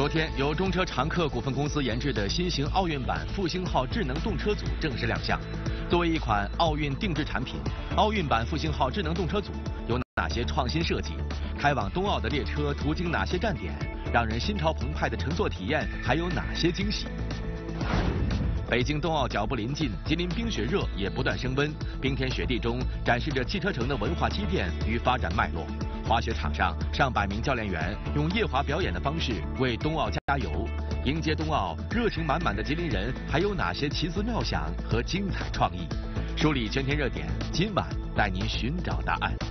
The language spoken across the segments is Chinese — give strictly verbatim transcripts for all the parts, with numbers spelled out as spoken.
天，由中车常客股份公司研制的新型奥运版复兴号智能动车组正式亮相。作为一款奥运定制产品，奥运版复兴号智能动车组有哪些创新设计？开往冬奥的列车途经哪些站点？让人心潮澎湃的乘坐体验还有哪些惊喜？北京冬奥脚步临近，吉林冰雪热也不断升温。冰天雪地中展示着汽车城的文化积淀与发展脉络。滑雪场上，上百名教练员用夜滑表演的方式为冬奥加油。迎接冬奥，热情满满的吉林人还有哪些奇思妙想和精彩创意？梳理全天热点，今晚带您寻找答案。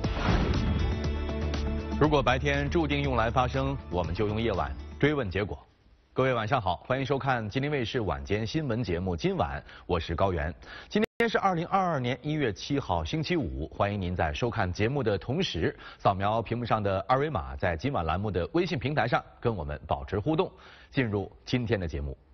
如果白天注定用来发声，我们就用夜晚追问结果。各位晚上好，欢迎收看吉林卫视晚间新闻节目。今晚我是高原。今天是二零二二年一月七号星期五，欢迎您在收看节目的同时，扫描屏幕上的二维码，在今晚栏目的微信平台上跟我们保持互动。进入今天的节目。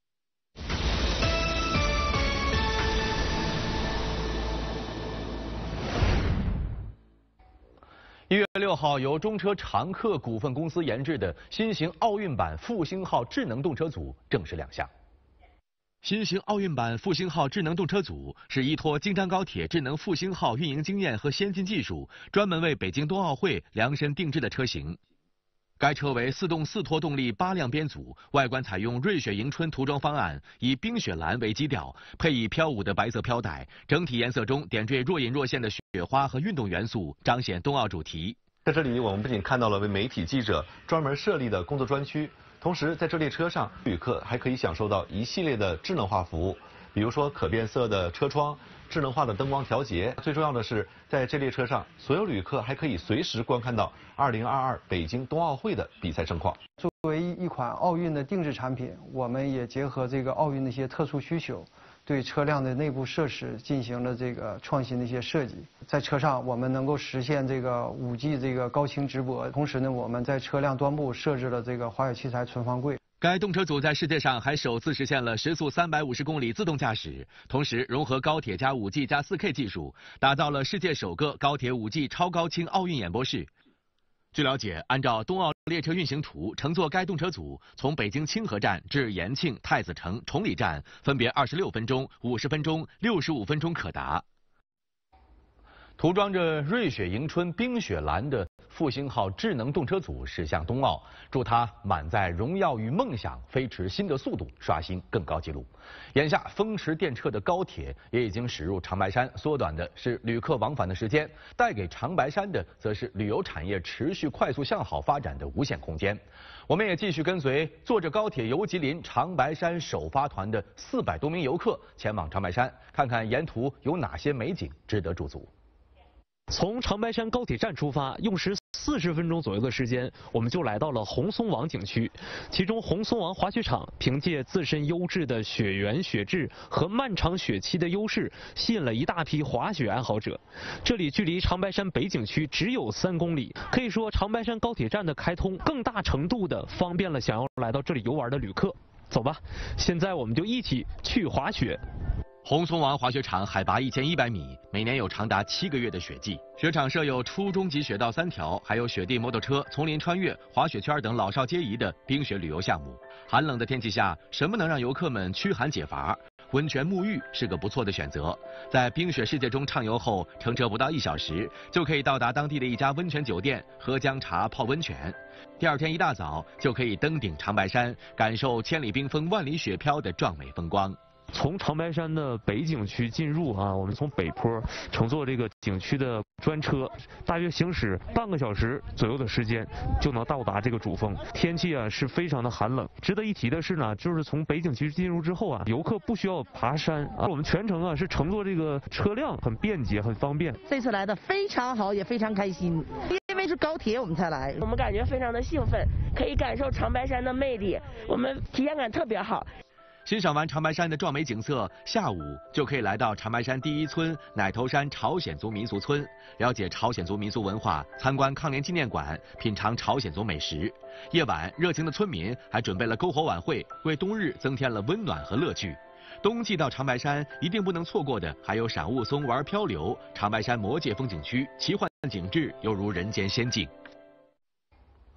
一月六号，由中车常客股份公司研制的新型奥运版复兴号智能动车组正式亮相。新型奥运版复兴号智能动车组是依托京张高铁智能复兴号运营经验和先进技术，专门为北京冬奥会量身定制的车型。该车为四动四拖动力八辆编组，外观采用瑞雪迎春涂装方案，以冰雪蓝为基调，配以飘舞的白色飘带，整体颜色中点缀若隐若现的雪花和运动元素，彰显冬奥主题。 在这里，我们不仅看到了为媒体记者专门设立的工作专区，同时在这列车上，旅客还可以享受到一系列的智能化服务，比如说可变色的车窗、智能化的灯光调节。最重要的是，在这列车上，所有旅客还可以随时观看到二零二二北京冬奥会的比赛盛况。 作为一款奥运的定制产品，我们也结合这个奥运的一些特殊需求，对车辆的内部设施进行了这个创新的一些设计。在车上，我们能够实现这个五 G 这个高清直播，同时呢，我们在车辆端部设置了这个滑雪器材存放柜。 该动车组在世界上还首次实现了时速三百五十公里自动驾驶，同时融合高铁加 五 G 加 四 K 技术，打造了世界首个高铁 五 G 超高清奥运演播室。据了解，按照冬奥列车运行图，乘坐该动车组从北京清河站至延庆、太子城、崇礼站，分别二十六分钟、五十分钟、六十五分钟可达。涂装着瑞雪迎春冰雪蓝的复兴号智能动车组驶向冬奥，祝它满载荣耀与梦想，飞驰新的速度，刷新更高纪录。眼下风驰电掣的高铁也已经驶入长白山，缩短的是旅客往返的时间，带给长白山的则是旅游产业持续快速向好发展的无限空间。我们也继续跟随坐着高铁游吉林长白山首发团的四百多名游客前往长白山，看看沿途有哪些美景值得驻足。 从长白山高铁站出发，用时四十分钟左右的时间，我们就来到了红松王景区。其中，红松王滑雪场凭借自身优质的雪原雪质和漫长雪期的优势，吸引了一大批滑雪爱好者。这里距离长白山北景区只有三公里，可以说长白山高铁站的开通，更大程度的方便了想要来到这里游玩的旅客。走吧，现在我们就一起去滑雪。 红松王滑雪场海拔一千一百米，每年有长达七个月的雪季。雪场设有初中级雪道三条，还有雪地摩托车、丛林穿越、滑雪圈等老少皆宜的冰雪旅游项目。寒冷的天气下，什么能让游客们驱寒解乏？温泉沐浴是个不错的选择。在冰雪世界中畅游后，乘车不到一小时就可以到达当地的一家温泉酒店，喝姜茶、泡温泉。第二天一大早就可以登顶长白山，感受千里冰封、万里雪飘的壮美风光。 从长白山的北景区进入啊，我们从北坡乘坐这个景区的专车，大约行驶半个小时左右的时间就能到达这个主峰。天气啊是非常的寒冷。值得一提的是呢，就是从北景区进入之后啊，游客不需要爬山啊，我们全程啊是乘坐这个车辆，很便捷，很方便。 这次来的非常好，也非常开心，因为是高铁我们才来， 我们感觉非常的兴奋，可以感受长白山的魅力，我们体验感特别好。 欣赏完长白山的壮美景色，下午就可以来到长白山第一村奶头山朝鲜族民俗村，了解朝鲜族民俗文化，参观抗联纪念馆，品尝朝鲜族美食。夜晚，热情的村民还准备了篝火晚会，为冬日增添了温暖和乐趣。冬季到长白山一定不能错过的，还有赏雾凇、玩漂流、长白山魔界风景区，奇幻景致犹如人间仙境。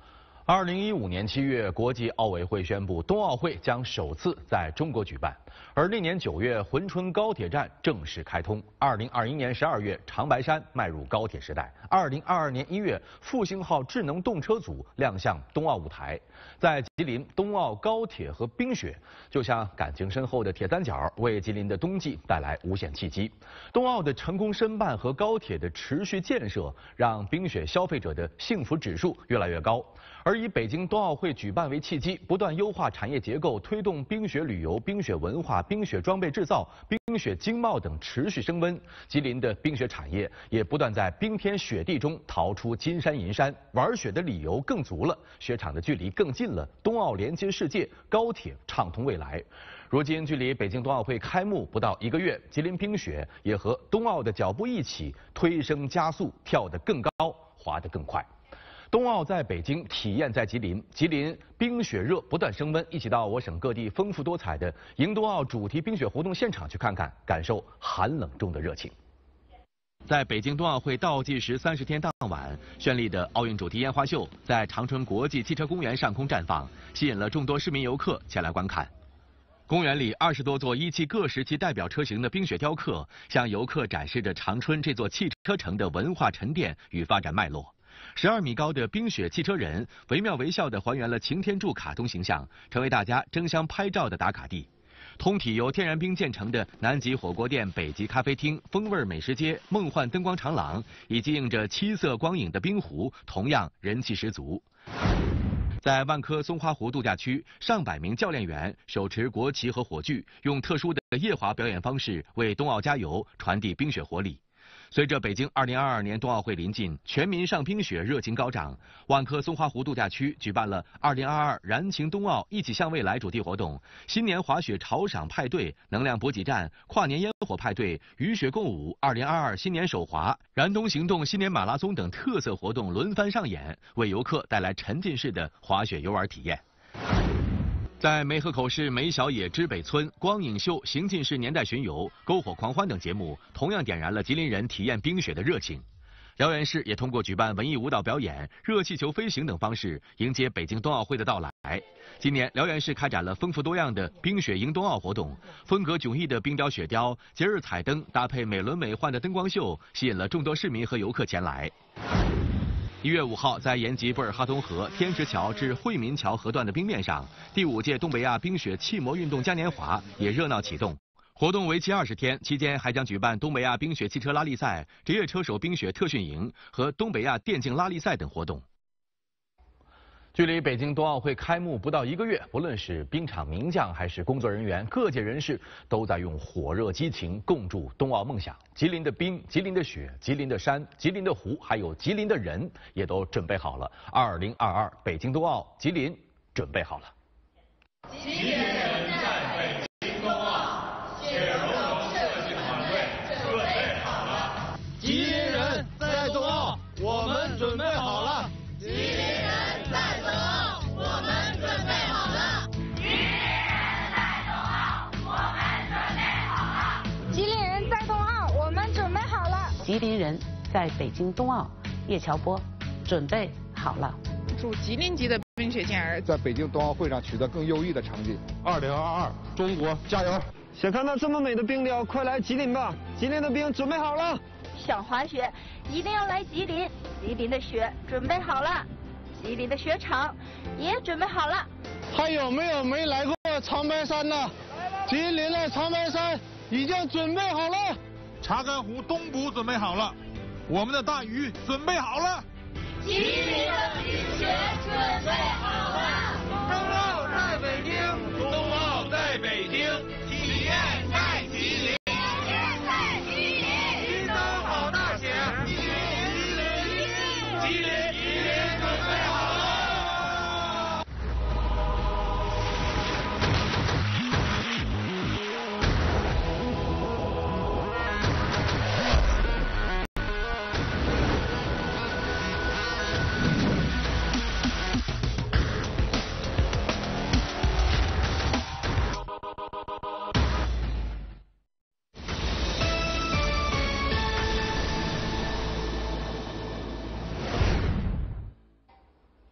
二零一五年七月，国际奥委会宣布，冬奥会将首次在中国举办。而那年九月，珲春高铁站正式开通。二零二一年十二月，长白山迈入高铁时代。二零二二年一月，复兴号智能动车组亮相冬奥舞台。在吉林，冬奥高铁和冰雪就像感情深厚的铁三角，为吉林的冬季带来无限契机。冬奥的成功申办和高铁的持续建设，让冰雪消费者的幸福指数越来越高。而以北京冬奥会举办为契机，不断优化产业结构，推动冰雪旅游、冰雪文化、冰雪装备制造、冰雪经贸等持续升温。吉林的冰雪产业也不断在冰天雪地中淘出金山银山，玩雪的理由更足了，雪场的距离更近了，冬奥连接世界，高铁畅通未来。如今距离北京冬奥会开幕不到一个月，吉林冰雪也和冬奥的脚步一起推升加速，跳得更高，滑得更快。冬奥在北京，体验在吉林。吉林冰雪热不断升温，一起到我省各地丰富多彩的迎冬奥主题冰雪活动现场去看看，感受寒冷中的热情。在北京冬奥会倒计时三十天当晚，绚丽的奥运主题烟花秀在长春国际汽车公园上空绽放，吸引了众多市民游客前来观看。公园里二十多座一汽各时期代表车型的冰雪雕刻，向游客展示着长春这座汽车城的文化沉淀与发展脉络。十二米高的冰雪汽车人惟妙惟肖地还原了擎天柱卡通形象，成为大家争相拍照的打卡地。通体由天然冰建成的南极火锅店、北极咖啡厅、风味美食街、梦幻灯光长廊，以及映着七色光影的冰湖，同样人气十足。在万科松花湖度假区，上百名教练员手持国旗和火炬，用特殊的夜华表演方式为冬奥加油，传递冰雪活力。随着北京二零二二年冬奥会临近，全民上冰雪热情高涨，万科松花湖度假区举办了二零二二燃情冬奥一起向未来主题活动，新年滑雪潮赏派对、能量补给站、跨年烟火派对、雨雪共舞、二零二二新年手滑、燃冬行动新年马拉松等特色活动轮番上演，为游客带来沉浸式的滑雪游玩体验。在梅河口市梅小野知北村，光影秀、行进式年代巡游、篝火狂欢等节目，同样点燃了吉林人体验冰雪的热情。辽源市也通过举办文艺舞蹈表演、热气球飞行等方式，迎接北京冬奥会的到来。今年，辽源市开展了丰富多样的冰雪迎冬奥活动，风格迥异的冰雕雪雕、节日彩灯搭配美轮美奂的灯光秀，吸引了众多市民和游客前来。一月五号，在延吉布尔哈通河天池桥至惠民桥河段的冰面上，第五届东北亚冰雪气模运动嘉年华也热闹启动。活动为期二十天，期间还将举办东北亚冰雪汽车拉力赛、职业车手冰雪特训营和东北亚电竞拉力赛等活动。距离北京冬奥会开幕不到一个月，不论是冰场名将还是工作人员，各界人士都在用火热激情共筑冬奥梦想。吉林的冰、吉林的雪、吉林的山、吉林的湖，还有吉林的人，也都准备好了。二零二二北京冬奥，吉林准备好了。 吉林人在北京冬奥，雪融融设计团队准备好了。吉林人在冬奥，我们准备好了。吉林人在冬奥，我们准备好了。吉林人在冬奥，我们准备好了。 吉林人在冬奥，我们准备好了。 吉林人在北京冬奥，叶乔波准备好了。 祝吉林籍的冰雪健儿在北京冬奥会上取得更优异的成绩。 二零二二，中国加油！ 想看到这么美的冰雕，快来吉林吧！吉林的冰准备好了。 想滑雪，一定要来吉林。吉林的雪准备好了，吉林的雪场也准备好了。 还有没有没来过长白山的？吉林的长白山已经准备好了。 查干湖东部准备好了，我们的大鱼准备好了。 吉林的冰雪准备好了。冬奥在北京，冬奥在北京，体验在吉林。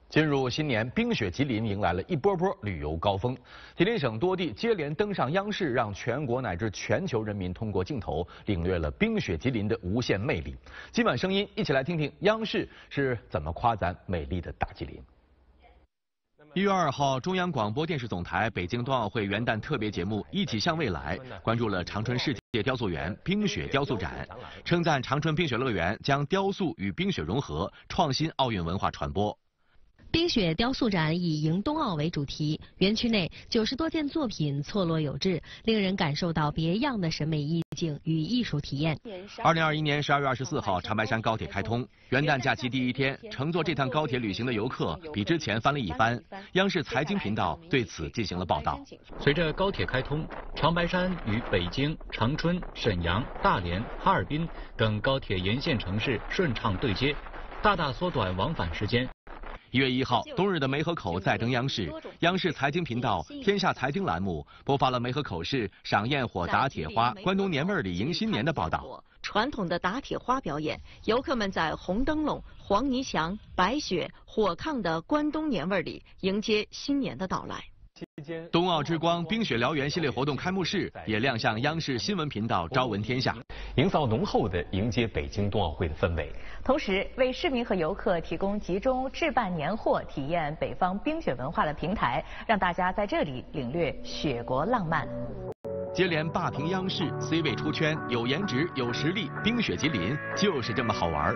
进入新年，冰雪吉林迎来了一波波旅游高峰。吉林省多地接连登上央视，让全国乃至全球人民通过镜头领略了冰雪吉林的无限魅力。今晚声音，一起来听听央视是怎么夸赞美丽的大吉林。一月二号，中央广播电视总台北京冬奥会元旦特别节目《一起向未来》关注了长春世界雕塑园冰雪雕塑展，称赞长春冰雪乐园将雕塑与冰雪融合，创新奥运文化传播。 冰雪雕塑展以迎冬奥为主题，园区内九十多件作品错落有致，令人感受到别样的审美意境与艺术体验。 二零二一年十二月二十四号，长白山高铁开通，元旦假期第一天，乘坐这趟高铁旅行的游客比之前翻了一番。央视财经频道对此进行了报道。 随着高铁开通，长白山与北京、长春、沈阳、大连、哈尔滨等高铁沿线城市顺畅对接，大大缩短往返时间。 一月一号，冬日的梅河口再登央视，央视财经频道《天下财经》栏目播发了梅河口市赏焰火打铁花、关东年味里迎新年的报道。 传统的打铁花表演，游客们在红灯笼、黄泥墙、白雪、火炕的关东年味里迎接新年的到来。 冬奥之光冰雪燎原系列活动开幕式也亮相央视新闻频道《朝闻天下》， 营造浓厚的迎接北京冬奥会的氛围。 同时，为市民和游客提供集中置办年货、体验北方冰雪文化的平台，让大家在这里领略雪国浪漫。 接连霸屏央视 C 位出圈，有颜值、有实力，冰雪吉林就是这么好玩。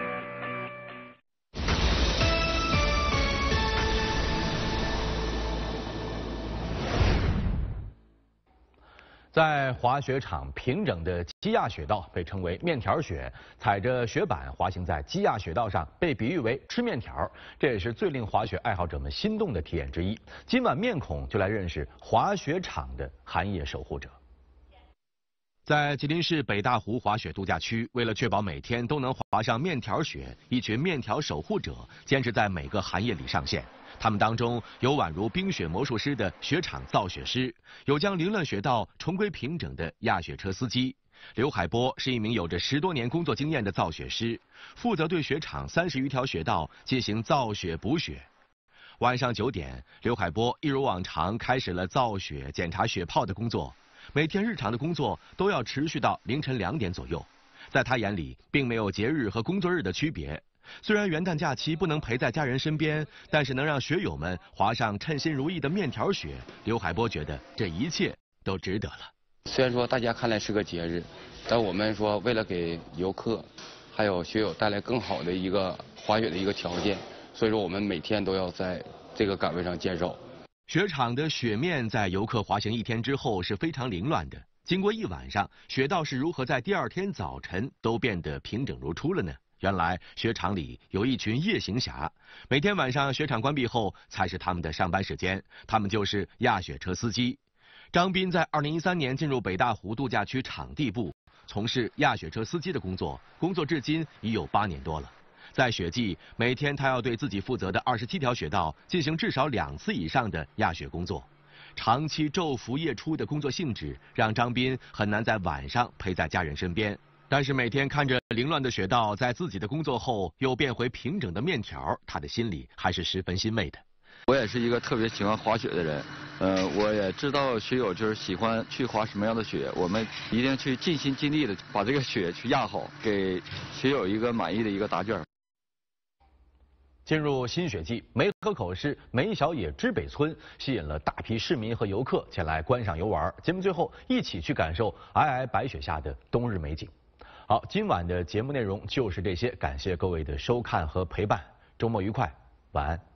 在滑雪场平整的基亚雪道被称为面条雪，踩着雪板滑行在基亚雪道上被比喻为吃面条，这也是最令滑雪爱好者们心动的体验之一。今晚面孔就来认识滑雪场的寒夜守护者。在吉林市北大湖滑雪度假区，为了确保每天都能滑上面条雪，一群面条守护者坚持在每个寒夜里上线。他们当中有宛如冰雪魔术师的雪场造雪师，有将凌乱雪道重归平整的压雪车司机。刘海波是一名有着十多年工作经验的造雪师，负责对雪场三十余条雪道进行造雪补雪。晚上九点，刘海波一如往常开始了造雪、检查雪泡的工作。每天日常的工作都要持续到凌晨两点左右。在他眼里，并没有节日和工作日的区别。虽然元旦假期不能陪在家人身边，但是能让雪友们滑上称心如意的面条雪，刘海波觉得这一切都值得了。 虽然说大家看来是个节日，但我们说为了给游客还有雪友带来更好的一个滑雪的一个条件，所以说我们每天都要在这个岗位上坚守。 雪场的雪面在游客滑行一天之后是非常凌乱的，经过一晚上，雪道是如何在第二天早晨都变得平整如初了呢？原来雪场里有一群夜行侠，每天晚上雪场关闭后才是他们的上班时间，他们就是压雪车司机。张斌在二零一三年进入北大湖度假区场地部，从事压雪车司机的工作，工作至今已有八年多了。在雪季，每天他要对自己负责的二十七条雪道进行至少两次以上的压雪工作。长期昼伏夜出的工作性质，让张斌很难在晚上陪在家人身边。但是每天看着凌乱的雪道在自己的工作后又变回平整的面条，他的心里还是十分欣慰的。 我也是一个特别喜欢滑雪的人，呃，我也知道雪友就是喜欢去滑什么样的雪，我们一定去尽心尽力的把这个雪去压好，给雪友一个满意的一个答卷。 进入新雪季，梅河口市梅小野知北村吸引了大批市民和游客前来观赏游玩。节目最后，一起去感受皑皑白雪下的冬日美景。好，今晚的节目内容就是这些，感谢各位的收看和陪伴，周末愉快，晚安。